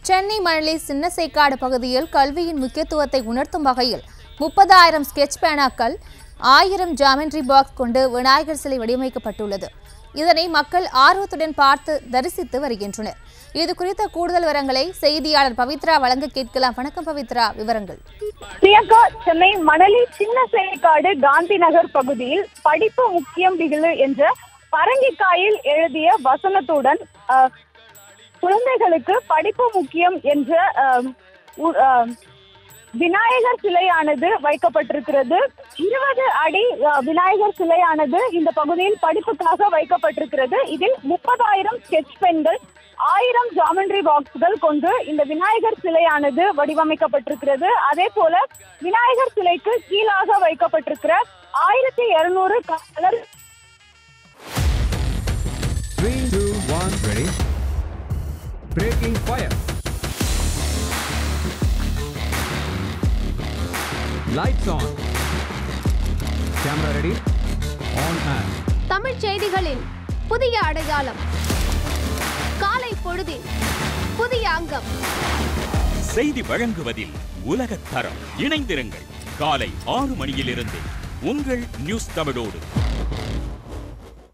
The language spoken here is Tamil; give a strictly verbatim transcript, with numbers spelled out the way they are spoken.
சென்னை மணலி சின்னசேக்காடு பகுதியில் கல்வியின் முக்கியத்துவத்தை உணர்த்தும் வகையில் முப்பதாயிரம் ஸ்கெட்ச் பேனாக்கள், ஆயிரம் ஜாமெண்ட்ரி பாக்ஸ் கொண்டு விநாயகர் சிலை வடிவமைக்கப்பட்டுள்ளது. இதனை மக்கள் ஆர்வத்துடன் பார்த்து தரிசித்து வருகின்றனர். இது குறித்த கூடுதல் விவரங்களை செய்தியாளர் பவித்ரா வழங்க கேட்கலாம். வணக்கம் பவித்ரா, விவரங்கள். பிரியங்கா, சென்னை மணலி சின்னசேக்காடு காந்தி நகர் பகுதியில் படிப்பு முக்கியம் பிகிலு என்ற பரங்கிக்காயில் எழுதிய வசனத்துடன் குழந்தைகளுக்கு படிப்பு முக்கியம் என்ற விநாயகர் சிலையானது வைக்கப்பட்டிருக்கிறது. இருபது அடி விநாயகர் சிலையானது இந்த பகுதியில் படிப்புக்காக வைக்கப்பட்டிருக்கிறது. இதில் முப்பதாயிரம் ஸ்கெட்ச் பென்கள், ஆயிரம் ஜாமெண்ட்ரி பாக்ஸ்கள் கொண்டு இந்த விநாயகர் சிலையானது வடிவமைக்கப்பட்டிருக்கிறது. அதே போல விநாயகர் சிலைக்கு கீழாக வைக்கப்பட்டிருக்கிற ஆயிரத்தி இருநூறு colour Breaking fire. Lights on. Camera ready. On and. Tamil செய்திகளின் புதிய அடையாளம். காலை பொழுதில் புதிய அங்கம். செய்தி வழங்குவதில் உலகத் தரம். இணைந்திருங்கள். காலை ஆறு மணியிலிருந்து உங்கள் நியூஸ் தமிழோடு.